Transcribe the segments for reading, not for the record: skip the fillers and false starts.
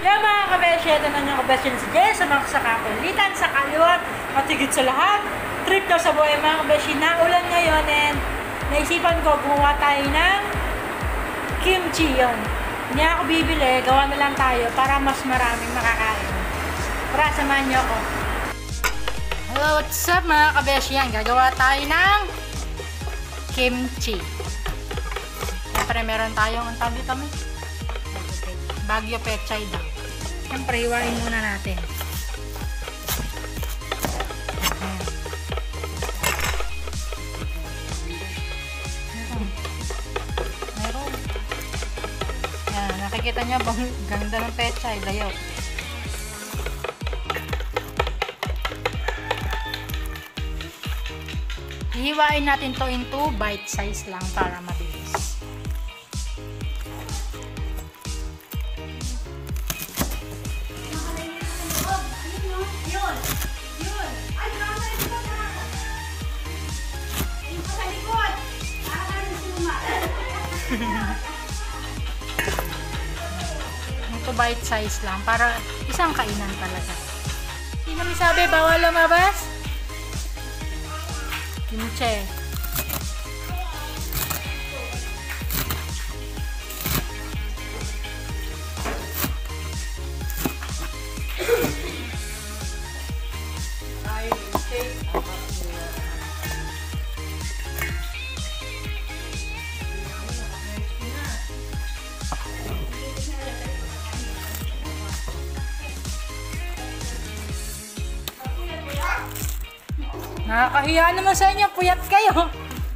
Yung mga kabeshi, ito na yung kabeshi si Jay sa mga sakakulitan, sa kaliwat, at higit sa lahat. Trip daw sa buhay mga kabeshi na ulan ngayon and naisipan ko gumawa tayo ng kimchi yon. Hindi ako bibili, gawa na lang tayo para mas maraming makakain. Tara, samahan niyo ako. Hello, what's up mga kabeshi? Yan, gagawa tayo ng kimchi. Siyempre, meron tayong ang tawag dito mo. Baguio pechay daw. Siyempre, hiwain muna natin. Meron. Yan, nakikita nyo bang ganda ng pechay, dayo. Hihiwain natin to into bite size lang para mabilis. Ito bite size lang para isang kainan talaga. Hindi namin sabi bawal lumabas. Kimchi. Nakakahiya naman sa inyo, puyat kayo.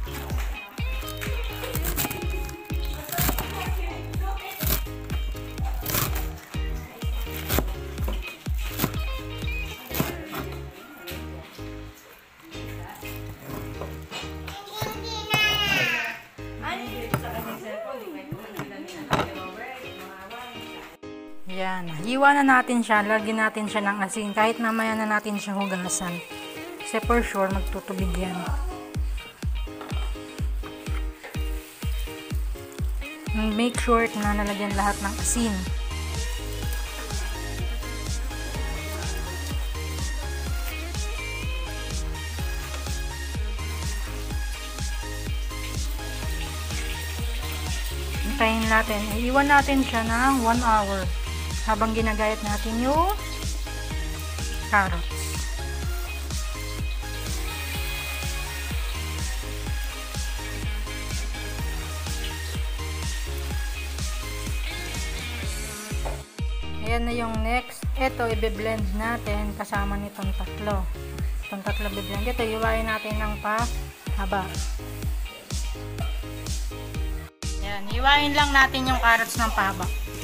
Yan, hiwa na natin siya, lagyan natin siya ng asin kahit mamaya na natin siya hugasan. Kasi for sure, magtutubig yan. Make sure na nalagyan lahat ng asin. Hintayin natin. Iwan natin siya ng 1 hour habang ginagayat natin yung carrots. Ayan na yung next. Ito, i-blend natin kasama nitong tatlo. Itong tatlo i-blend. Ito, iwain natin ng pahaba. Ayan, iwain lang natin yung carrots ng pahaba.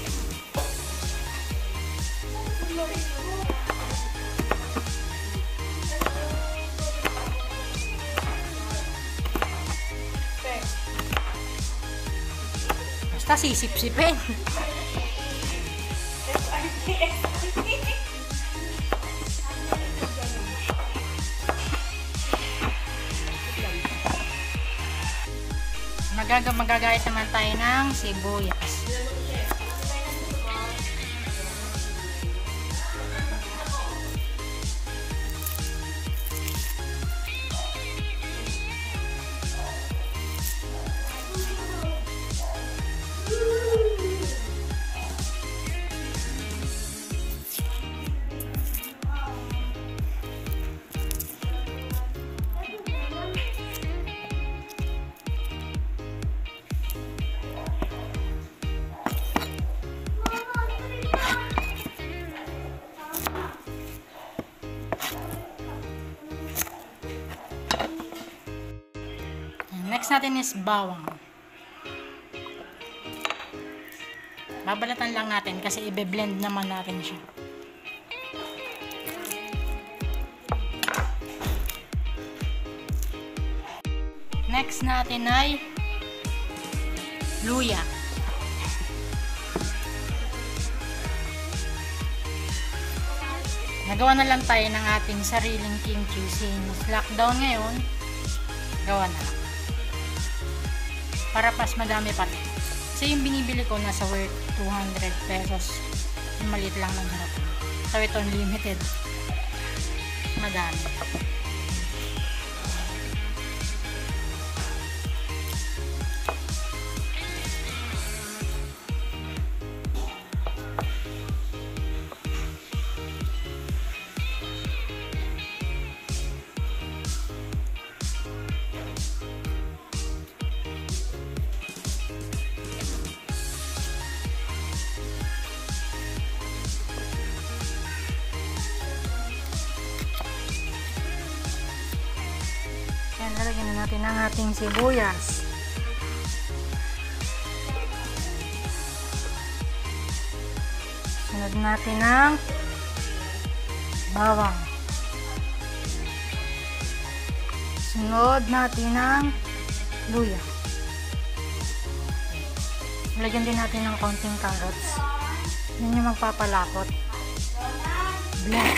Basta sisip-sipin. Magagayat naman tayo ng sibuyas. Next natin is bawang. Babalatan lang natin kasi i-blend naman natin siya. Next natin ay luya. Nagawa na lang tayo ng ating sariling kimchi since lockdown ngayon. Gawa na lang. Para pas madami pa. Kasi yung binibili ko nasa worth 200 pesos Maliit lang ng harap. So ito unlimited. Madami. Lalagyan na natin ang ating sibuyas. Sunod natin ang bawang. Sunod natin ang luya. Lagyan din natin ng konting carrots. Yun yung magpapalapot. Blend.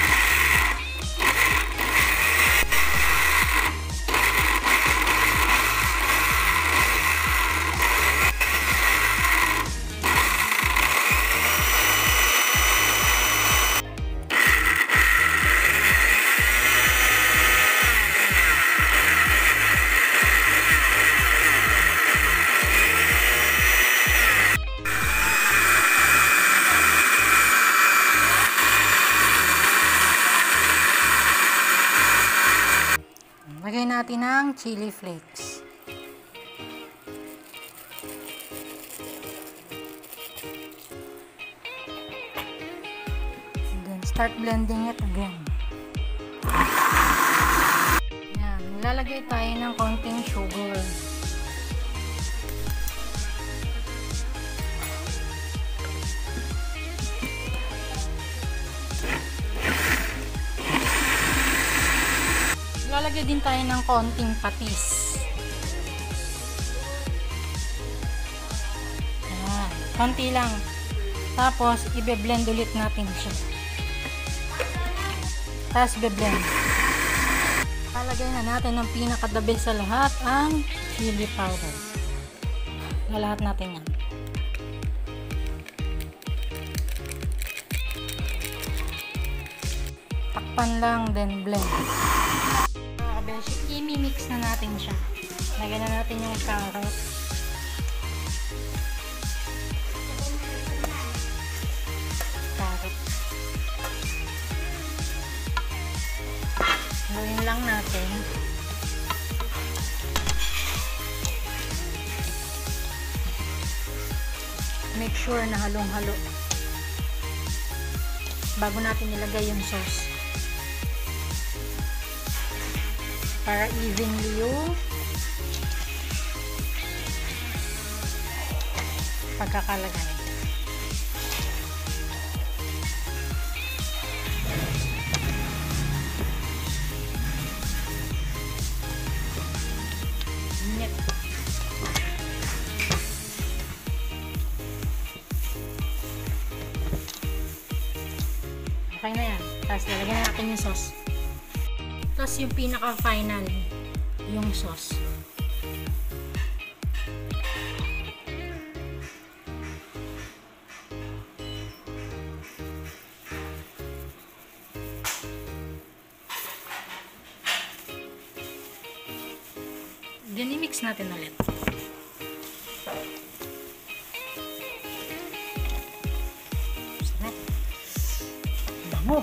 Lagay natin ang chili flakes. And then start blending it again. Yan, lalagay tayo ng konting sugar. Lalagay din tayo ng konting patis. Ayan, konti lang. Tapos, ibe-blend ulit natin siya. Tapos, ibe-blend. Lalagay na natin ang pinaka-the best sa lahat, ang chili powder. Lalahat natin yan. Takpan lang, then blend. I-mix na natin siya. Lagyan na natin yung carrot. Haluin lang natin. Make sure na halong-halo bago natin ilagay yung sauce. Para evenly yung pagkakalagay. Init. Okay na yan. Tapos lalagyan na natin yung sauce. Tapos yung pinaka-final, yung sauce. Then i-mix natin ulit. Sarap. Bango.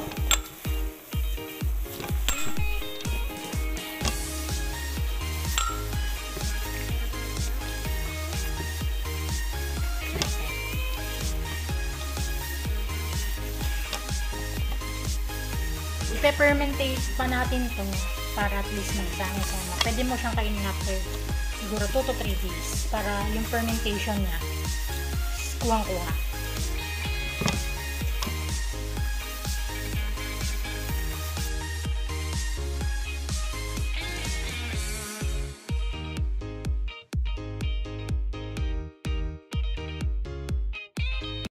I-fermentate pa natin to para at least magsama-sama. Pwede mo siyang kainin after siguro 2 to 3 days para yung fermentation niya kuwang-kuha.